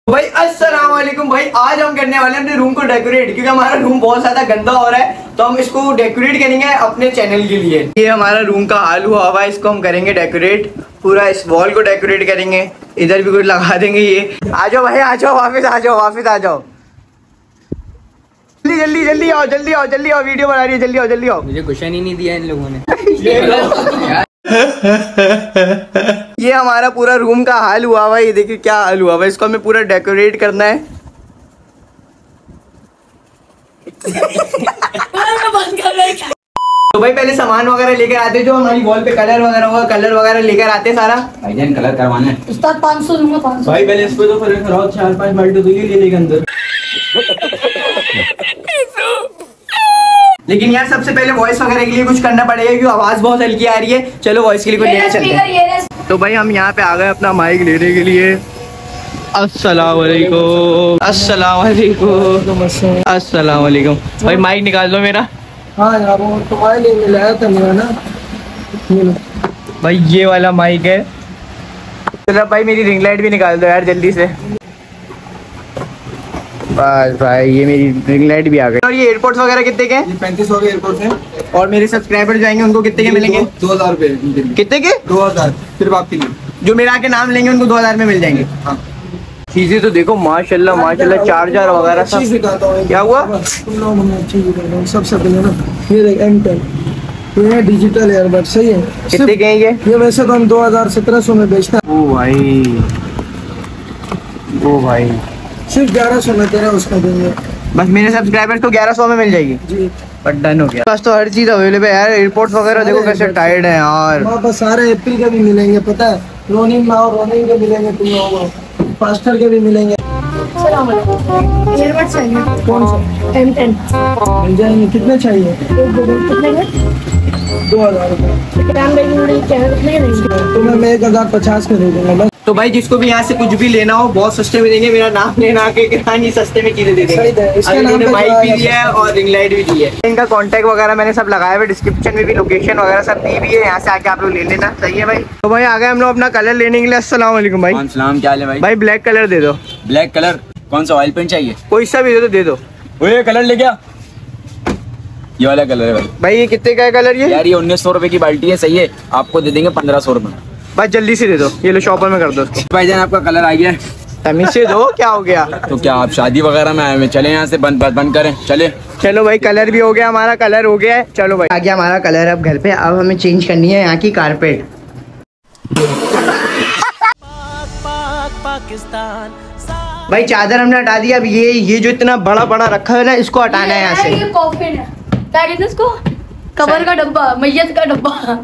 भाई अस्सलाम वालेकुम भाई, आज हम करने वाले हैं अपने रूम को डेकोरेट, क्योंकि हमारा रूम बहुत ज्यादा गंदा हो रहा है तो हम इसको डेकोरेट करेंगे अपने चैनल के लिए। ये हमारा रूम का हाल हुआ हुआ है, इसको हम करेंगे डेकोरेट, पूरा इस वॉल को डेकोरेट करेंगे, इधर भी कुछ लगा देंगे। ये आ जाओ भाई, आ जाओ, वापस आ जाओ, वापस आ जाओ, जल्दी जल्दी जल्दी आओ, जल्दी आओ, जल्दी आओ, वीडियो बना रही है, जल्दी आओ, जल्दी आओ। मुझे क्वेश्चन ही नहीं दिया इन लोगों ने। ये हमारा पूरा रूम का हाल हुआ हुआ है, ये देखिए क्या हाल हुआ हुआ है, इसको हमें पूरा डेकोरेट करना है। तो भाई पहले सामान वगैरह लेकर आते, जो हमारी वॉल पे कलर वगैरह होगा, कलर वगैरह लेकर आते सारा। भाईजान कलर करवाना है उस्ताद 500 दूंगा, 500। भाई पहले इसको तो कलर कराओ, 4-5 बाल्टी तो ये लेने के अंदर। लेकिन यार सबसे पहले वॉइस वगैरह के लिए कुछ करना पड़ेगा, क्योंकि आवाज बहुत हल्की आ रही है। चलो वॉइस के लिए कुछ लेने चलते हैं। तो भाई हम यहाँ पे आ गए अपना माइक लेने के लिए। अस्सलाम वालेकुम, अस्सलाम वालेकुम, अस्सलाम वालेकुम। भाई माइक निकाल दो मेरा। हाँ यार वो तुम्हारे लिए मिलाया था मेरा ना। भाई ये वाला माइक है। चलो भाई मेरी रिंग लाइट भी निकाल दो यार जल्दी से। बस भाई ये मेरी रिंग लाइट भी आ गई। और ये एयरपोर्ट्स वगैरह कितने के हैं? 3500 के एयरपोर्ट है। और मेरे सब्सक्राइबर जाएंगे उनको कितने के मिलेंगे? 2000 रुपए। कितने के? 2000 सिर्फ आपके लिए। जो मेरा आके नाम लेंगे उनको 2000 में मिल जाएंगे। हाँ। चीजें तो देखो माशाल्लाह माशाल्लाह, चार्जर वगैरह सब। चीज दिखाता हूँ। क्या हुआ? तुम लोग मुझे अच्छी दिखाता हूँ सबसे पहले ना। ये देख M10, ये डिजिटल ईयरबड सही है। कितने के हैं ये वैसे तो हम 2000-1700 में बेचते हैं। ओ भाई, ओ भाई सिर्फ 1100 में तेरा उसका देंगे। बस मेरे सब्सक्राइबर तो 1100 में मिल जाएगी जी। पर डन हो गया। बस तो हर चीज अवेलेबल है यार। एयरपोर्ट्स वगैरह देखो कैसे टाइट है यार। वहाँ पर सारे एप्पल के भी मिलेंगे, पता है। रोनिंग ना, रोनिंग के मिलेंगे तुम लोगों को, फास्टर के भी मिलेंगे। ईयरबड चाहिए। कौन सा? M10 मिल जाएंगे। कितने चाहिए? कितने के? 2000 रुपये। रैम कितने के देंगे? तुम्हें मैं 1050 के दे दूंगा बस। तो भाई जिसको भी यहाँ से कुछ भी लेना हो बहुत सस्ते में देंगे। मेरा नाम लेना आके किरानी सस्ते में चीजें दे सही है, इसके देंगे। नाम पे माइक जो भी है दिया है और रिंग लाइट भी दी है। इनका कांटेक्ट वगैरह मैंने सब लगाया हुआ, डिस्क्रिप्शन में भी लोकेशन वगैरह सब दी भी है, यहाँ से आके आप लोग ले लेना। सही है भाई। तो भाई आ गए हम लोग अपना कलर लेने के लिए। अस्सलाम वालेकुम भाई। सलाम, क्या हाल है भाई? भाई ब्लैक कलर दे दो। ब्लैक कलर कौन सा? ऑयल पेंट चाहिए? कोई सा भी दे दो। ये कलर ले गया, ये वाला कलर है भाई। भाई ये कितने का है कलर? ये यार ये 1900 रुपए की बाल्टी है, सही है, आपको दे देंगे 1500 रुपए में। भाई जल्दी से दे दो, ये लो शॉपर में कर दो उसको। भाईजान आपका कलर आ गया है। तमीज से दो, क्या हो गया? तो क्या आप शादी वगैरह में आए हुए? चले यहाँ से बंद करें, चले। चलो भाई कलर भी हो गया, हमारा कलर हो गया है। चलो भाई आ गया हमारा कलर अब घर पे। अब हमें चेंज करनी है यहाँ की कारपेट। भाई चादर हमने हटा दिया। अब ये जो इतना बड़ा बड़ा रखा है ना, इसको हटाना है यहाँ से। ये कॉफिन है, क्या कहते हैं इसको? कबर का डब्बा, मैयत का डब्बा।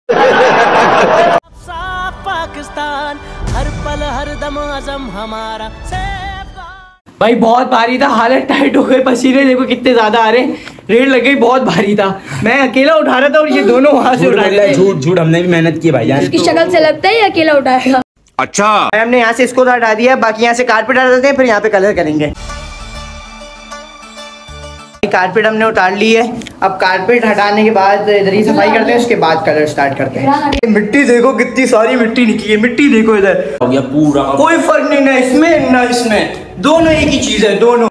पाकिस्तान हर पल हर दम आज़म हमारा। भाई बहुत भारी था, हालत टाइट हो गई, पसीने देखो कितने ज्यादा आ रहे हैं। रेट लग गई, बहुत भारी था। मैं अकेला उठा रहा था और ये दोनों वहां से उठा रहे थे। झूठ, हमने भी मेहनत की भाईजान। इसकी शक्ल से लगता है ये अकेला उठाएगा। अच्छा हमने यहाँ से इसको हटा दिया, बाकी यहाँ से कारपेट हटा देते हैं, फिर यहाँ पे कलर करेंगे। कारपेट हमने उतार ली है। अब कारपेट हटाने के बाद इधर ही सफाई करते हैं, उसके बाद कलर स्टार्ट करते हैं। मिट्टी देखो कितनी सारी मिट्टी निकली है। मिट्टी देखो इधर हो गया पूरा, कोई फर्क नहीं, ना इसमें ना इसमें, दोनों एक ही चीज है, दोनों।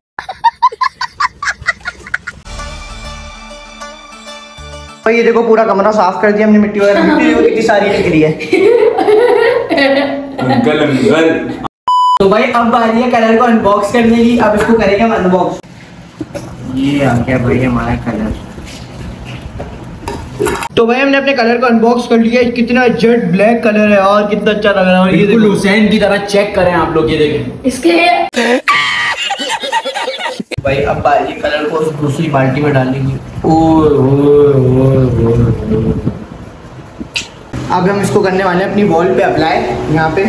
भाई ये देखो पूरा कमरा साफ कर दिया हमने, मिट्टी वगैरह। मिट्टी देखो कितनी सारी निकली है। तो भाई अब बारी है कलर को अनबॉक्स करने की। अब इसको करेंगे हम अनबॉक्स। ये आ गया भाई हमारा कलर। तो भाई हमने अपने कलर को अनबॉक्स कर लिया। कितना जेट ब्लैक कलर है और कितना अच्छा लग रहा है। और ये देखो हुसैन की तरह चेक करें आप लोग, ये देखें इसके भाई अब बारी कलर को दूसरी बाल्टी में डालेंगे। अब हम इसको करने वाले हैं अपनी वॉल पे अप्लाई। यहाँ पे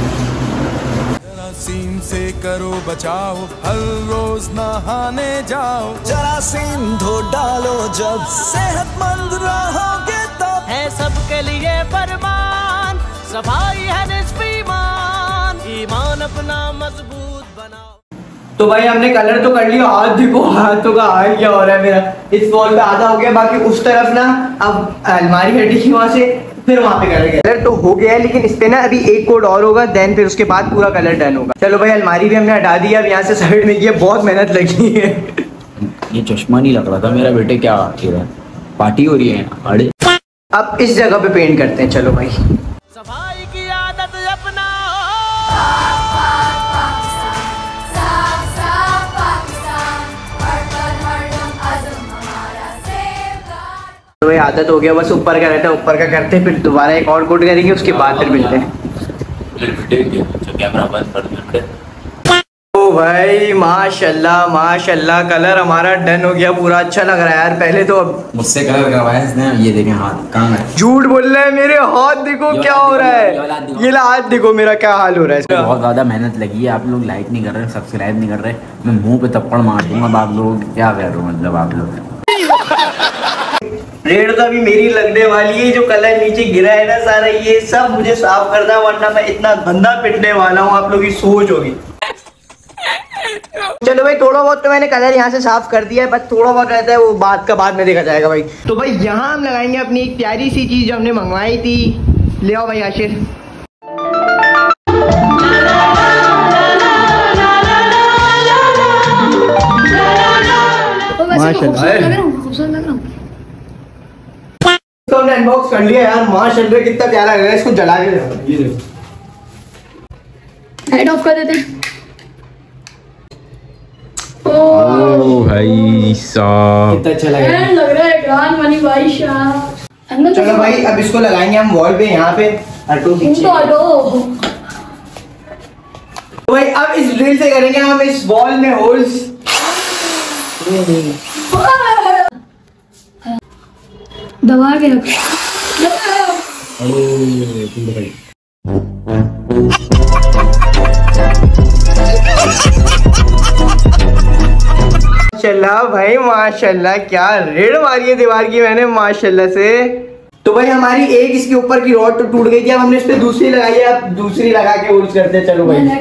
जरासीम से करो बचाओ, हर रोज नहाने जाओ। जरासीम धो डालो जब, सेहतमंद रहोगे तब। है सबके लिए फरमान, सफाई है निस्फ़ ईमान, ईमान अपना मजबूत बनाओ। तो भाई हमने कलर तो कर लिया। हाथ देखो, हाथों का हाल क्या हो रहा है मेरा। इस वॉल पे आधा हो गया, बाकी उस तरफ ना अब अलमारी हटी थी वहां से, फिर वहाँ पे कलर तो हो गया है, लेकिन इस पे ना अभी एक कोड और होगा, देन फिर उसके बाद पूरा कलर डन होगा। चलो भाई अलमारी भी हमने हटा दिया, अब यहाँ से साइड में किया, बहुत मेहनत लगी है। ये चश्मा नहीं लग रहा था मेरा, बेटे क्या पार्टी हो रही है? अरे अब इस जगह पे पेंट करते हैं। चलो भाई सफाई की आदत अपनाओ। तो भाई आदत हो गया, बस ऊपर का रहता है, ऊपर का करते हैं, फिर दोबारा एक और कोड करेंगे, उसके बाद फिर मिलते हैं। कैमरा बंद कर दे। ओ भाई माशाल्लाह माशाल्लाह, कलर हमारा डन हो गया पूरा, अच्छा लग रहा है यार। पहले तो मुझसे कलर करवाया इसने, ये देखें हाथ कहाँ है? झूठ बोल रहा है, मेरे हाथ देखो क्या हो रहा है, ये हाथ देखो मेरा क्या हाल हो रहा है इसका। बहुत ज्यादा मेहनत लगी है, आप लोग लाइक नहीं कर रहे, सब्सक्राइब नहीं कर रहे, मैं मुंह पे थप्पड़ मार दूंगा। आप लोग क्या कर रहे हो, मतलब आप लोग रेड तो अभी मेरी लगने वाली है, जो कलर नीचे गिरा है ना सारा, ये सब मुझे साफ करना, वरना मैं इतना गंदा पिटने वाला हूँ, आप लोग की सोच होगी। चलो भाई थोड़ा बहुत तो मैंने कलर यहाँ से साफ कर दिया है, बस थोड़ा बहुत रहता है वो बाद का बाद में देखा जाएगा भाई। तो भाई यहाँ हम लगाएंगे अपनी एक प्यारी सी चीज जो हमने मंगवाई थी। ले आओ भाई आशिर। तो हमने अनबॉक्स कर लिया यार, माशाल्लाह कितना प्यारा लग रहा है, इसको जला के लाइट ऑफ कर देते हैं। ओ भाई साहब कितना अच्छा लग रहा है, लग रहा है ग्रांड मनी भाई साहब। अंदर चलो भाई अब इसको लगाएंगे हम वॉल पे, यहाँ पे हटो पीछे। तो भाई अब इस ड्रिल से करेंगे हम इस वॉल में होल्स। दबा के रख। माशाल्लाह भाई माशाल्लाह, क्या रेड मारी है दीवार की मैंने माशाल्लाह से। तो भाई हमारी एक इसके ऊपर की रॉड तो टूट गई थी, अब हमने इस पे दूसरी लगाई है, अब दूसरी लगा के होल्स करते हैं। चलो भाई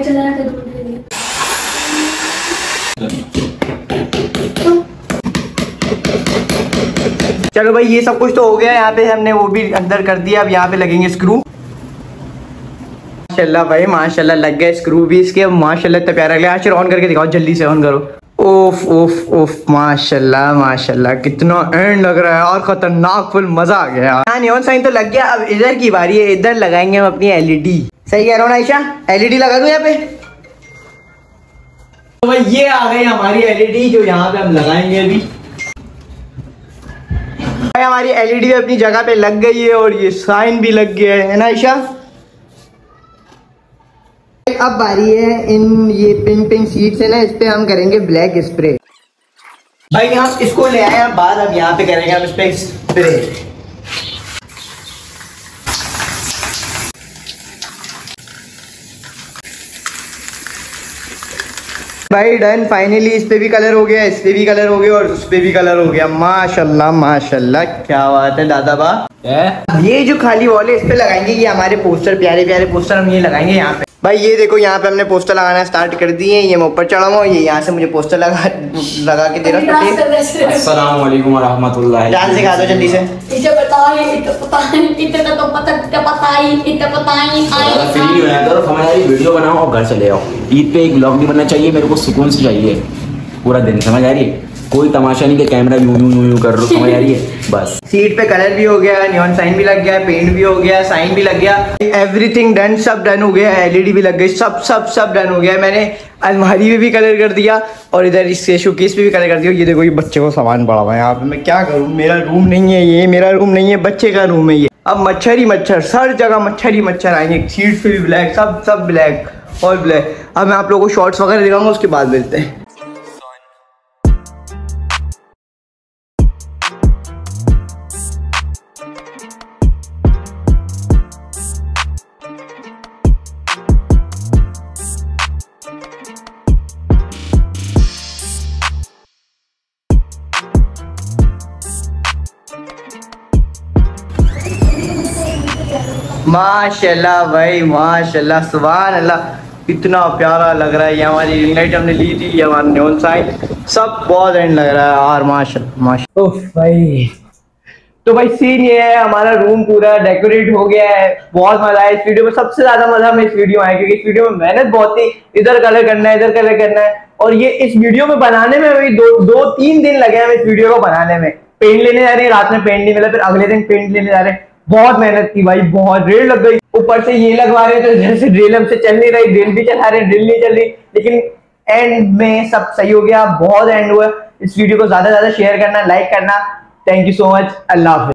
चलो भाई ये सब कुछ तो हो गया, यहाँ पे हमने वो भी अंदर कर दिया, अब यहाँ पे लगेंगे स्क्रू। माशाल्लाह भाई माशाल्लाह लग गया स्क्रू भी इसके, अब माशाल्लाह इतना प्यारा लग रहा है। आशिर ऑन करके दिखाओ, जल्दी से ऑन करो। ओफ ओफ ओफ माशाल्लाह माशाल्लाह, कितना एंड लग रहा है और खतरनाक, फुल मजा आ गया। हाँ नियॉन साइन तो लग गया, अब इधर की बारी है, इधर लगाएंगे हम अपनी एलईडी। सही कह रहा हूँ ना आयशा, एलईडी लगा दूं यहाँ पे। तो भाई ये आ गई हमारी एलईडी जो यहाँ पे हम लगाएंगे अभी। भाई हमारी एलईडी अपनी जगह पे लग गई है और ये साइन भी लग गया है ना आयशा। अब बारी है इन ये पिंक पिंक सीट्स है ना, इस पे हम करेंगे ब्लैक स्प्रे। भाई हम इसको ले आए हैं बाद, अब यहाँ पे करेंगे हम इस पे स्प्रे। भाई डन, फाइनली इस पे भी कलर हो गया, इस पे भी कलर हो गया और उस पे भी कलर हो गया। माशाल्लाह माशाल्लाह, क्या बात है दादा बा। ये जो खाली वॉल है इस पे लगाएंगे ये हमारे पोस्टर, प्यारे प्यारे पोस्टर हम ये लगाएंगे यहाँ पे। भाई ये देखो यहाँ पे हमने पोस्टर लगाना स्टार्ट कर दिए, ये मैं ऊपर चढ़ा हुआ, ये यहाँ से मुझे पोस्टर लगा के दे रहा है। अस्सलाम वालेकुम व रहमतुल्लाहि। डांस सिखा दो जल्दी से। वीडियो बनाओ और घर चले आओ। ईद पे एक ब्लॉग नहीं बनना चाहिए, मेरे को सुकून से चाहिए पूरा दिन, समझ आ रही है? कोई तमाशा नहीं कि कैमरा यूं यूं यूं कर रहा, समझ आ रही है? बस सीट पे कलर भी हो गया, नियॉन साइन भी लग गया, पेंट भी हो गया, साइन भी लग गया, एवरीथिंग डन, सब डन हो गया, एलईडी भी लग गई, सब सब सब डन हो गया। मैंने अलमारी में भी कलर कर दिया और इधर इससे शोकेस पे भी कलर कर दिया। ये देखो ये बच्चे को सामान पड़ा हुआ है यहाँ पे, मैं क्या करूँ, मेरा रूम नहीं है ये, मेरा रूम नहीं है, बच्चे का रूम है ये। अब मच्छर ही मच्छर, हर जगह मच्छर ही मच्छर आएंगे, सीट पे भी ब्लैक, सब सब ब्लैक और ब्लैक। अब मैं आप लोगों को शॉर्ट्स वगैरह दिखाऊंगा, उसके बाद मिलते हैं। माशाल्लाह भाई माशाल्लाह, सुभान अल्लाह, इतना प्यारा लग रहा है। ये हमारी रिंग लाइट हमने ली थी, ये हमारा नियॉन साइन, सब बहुत एंड लग रहा है और माशाल्लाह माशाल्लाह। ओह भाई तो भाई सीन ये है, हमारा रूम पूरा डेकोरेट हो गया है, बहुत मजा आया इस वीडियो में। सबसे ज्यादा मजा हमें इस वीडियो में आया क्योंकि इस वीडियो में मेहनत बहुत थी, इधर कलर करना है, इधर कलर करना है, और ये इस वीडियो में बनाने में भी दो तीन दिन लगे हमें इस वीडियो को बनाने में। पेंट लेने जा रहे हैं, रात में पेंट नहीं मिला, फिर अगले दिन पेंट लेने जा रहे हैं, बहुत मेहनत की भाई, बहुत रेट लग गई। ऊपर से ये लगवा रहे थे जैसे ड्रिल हमसे चल नहीं रही, ड्रिल भी चला रहे, ड्रिल नहीं चल रही, लेकिन एंड में सब सही हो गया, बहुत एंड हुआ। इस वीडियो को ज्यादा से ज्यादा शेयर करना, लाइक करना। थैंक यू सो मच, अल्लाह हाफिज़।